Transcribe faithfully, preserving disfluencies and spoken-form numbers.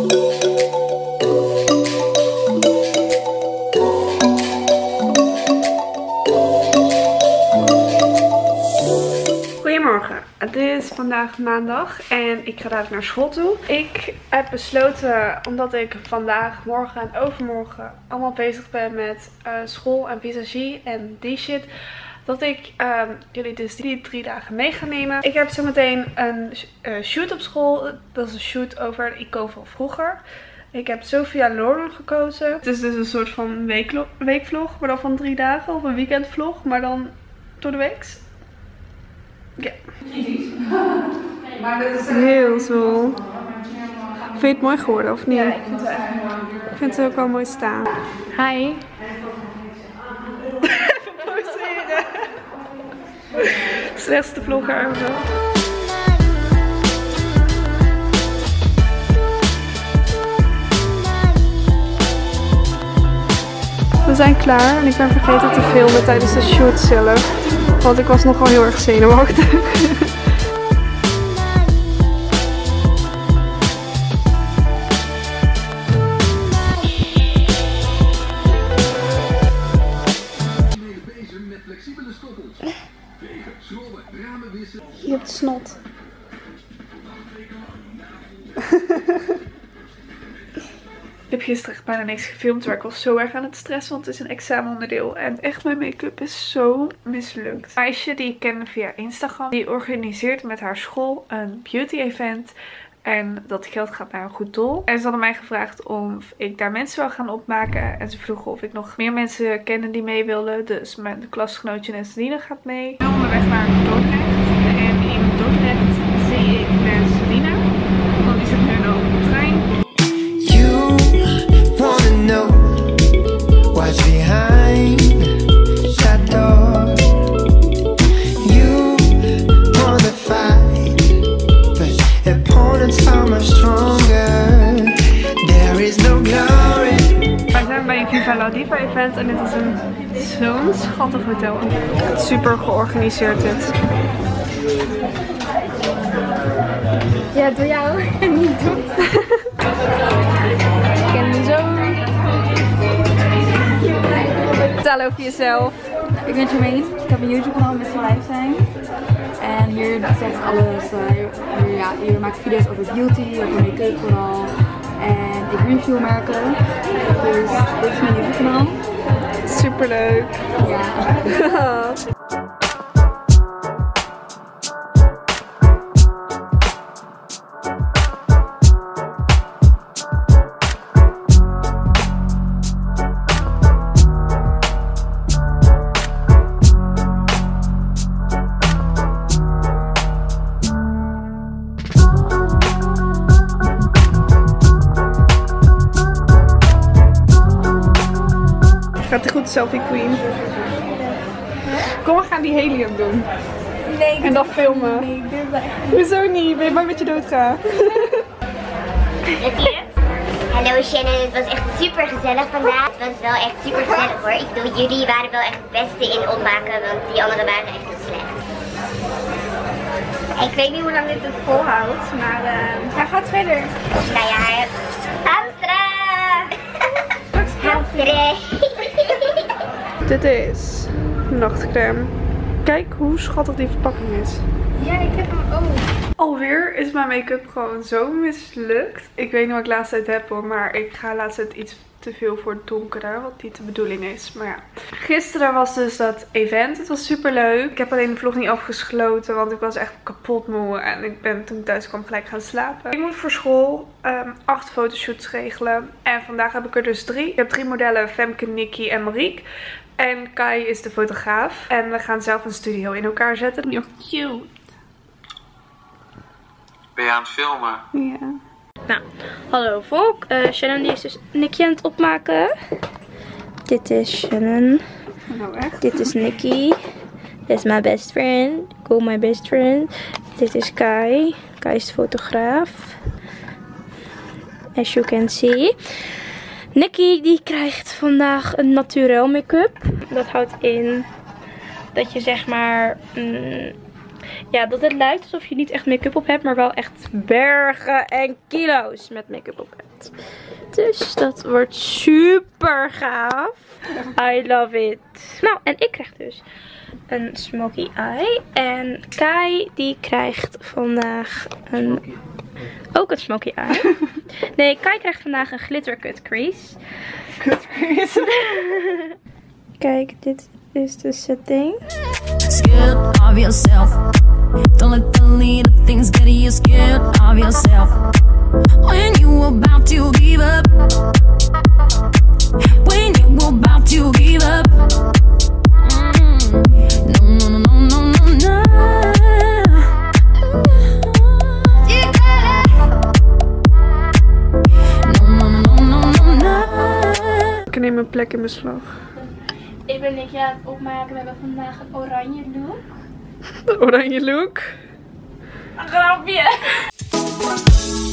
Goedemorgen, het is vandaag maandag en ik ga dadelijk naar school toe. Ik heb besloten, omdat ik vandaag, morgen en overmorgen allemaal bezig ben met uh, school en visagie en die shit, dat ik um, jullie dus die drie dagen mee ga nemen. Ik heb zometeen een uh, shoot op school. Dat is een shoot over een icoon van vroeger. Ik heb Sophia Loren gekozen. Het is dus een soort van weekvlog, maar dan van drie dagen. Of een weekendvlog, maar dan door de week. Ja. Heel zo. Vind je het mooi geworden of niet? Ja, ik vind het echt mooi. Ik vind het ook wel mooi staan. Hi. Slechtste vlogger ever. We zijn klaar en ik ben vergeten te filmen tijdens de shoot zelf. Want ik was nogal heel erg zenuwachtig. Je hebt snot. Ik heb gisteren echt bijna niks gefilmd, maar ik was zo erg aan het stressen, want het is een examenonderdeel. En echt, mijn make-up is zo mislukt. Een meisje die ik ken via Instagram, die organiseert met haar school een beauty event. En dat geld gaat naar een goed doel. En ze hadden mij gevraagd of ik daar mensen wil gaan opmaken. En ze vroegen of ik nog meer mensen kende die mee wilden. Dus mijn klasgenootje Nesline gaat mee. Ik ben onderweg naar Dordrecht. En in Dordrecht zie ik Nesline. Want die zit nu nog op de trein. You wanna know what's behind that door. You wanna fight, but opponents are much stronger. There is no glory. Wij zijn bij een Viva La Diva event en dit is een zo'n schattig hotel. Super georganiseerd dit. Ja, door jou en niet door. Ik ken hem zo. Vertel over jezelf. Ik ben Jermaine. Ik heb een YouTube kanaal met z'n lijf zijn. En hier zegt alles. Uh, hier, ja, hier maak ik video's over beauty, over make-up vooral. En ik review merken. Dus dit is mijn YouTube kanaal. Superleuk. Ja. Gaat het goed, selfie queen? Kom, we gaan die helium doen. Nee, en dan filmen. Nee, ik durf dat echt niet. Hoezo niet? Ben je bang dat je doodgaat? Heb je het? Hallo Shannon, het was echt super gezellig vandaag. Het was wel echt super gezellig hoor. Ik bedoel, jullie waren wel echt het beste in opmaken, want die anderen waren echt heel slecht. Ik weet niet hoe lang dit het volhoudt, maar uh, hij gaat verder. Nou ja, hamsteren! Hamsteren! Dit is nachtcrème. Kijk hoe schattig die verpakking is. Ja, ik heb hem ook. Alweer is mijn make-up gewoon zo mislukt. Ik weet niet wat ik laatst tijd heb hoor, maar ik ga laatst tijd iets te veel voor het donkere, wat niet de bedoeling is. Maar ja. Gisteren was dus dat event. Het was super leuk. Ik heb alleen de vlog niet afgesloten, want ik was echt kapot moe. En ik ben toen ik thuis kwam gelijk gaan slapen. Ik moet voor school um, acht fotoshoots regelen. En vandaag heb ik er dus drie. Ik heb drie modellen, Femke, Nikki en Marieke. En Kai is de fotograaf. En we gaan zelf een studio in elkaar zetten. You're cute. Ben je aan het filmen? Ja. Nou, hallo volk. Uh, Shannon die is dus Nikki aan het opmaken. Dit is Shannon. Nou echt? Dit is Nikki. Dit is mijn best friend. Go my best friend. Dit is Kai. Kai is de fotograaf. As you can see. Nikki die krijgt vandaag een naturel make-up. Dat houdt in dat je zeg maar... Mm, Ja, dat het lijkt alsof je niet echt make-up op hebt, maar wel echt bergen en kilo's met make-up op hebt. Dus dat wordt super gaaf. I love it. Nou, en ik krijg dus een smoky eye. En Kai die krijgt vandaag een... ook een smoky eye. Nee, Kai krijgt vandaag een glitter cut crease. Cut crease. Kijk, dit is de setting. Scared of yourself. Don't let the little things get you scared of yourself. When you about to give up. When you about to give up. Mm. No, no, no, no, no, no, no. You gotta. No, no, no, no, no, no. Ik neem een plek in beslag. Ik ben Nicky aan het opmaken. We hebben vandaag een oranje look. De oranje look. Een grapje.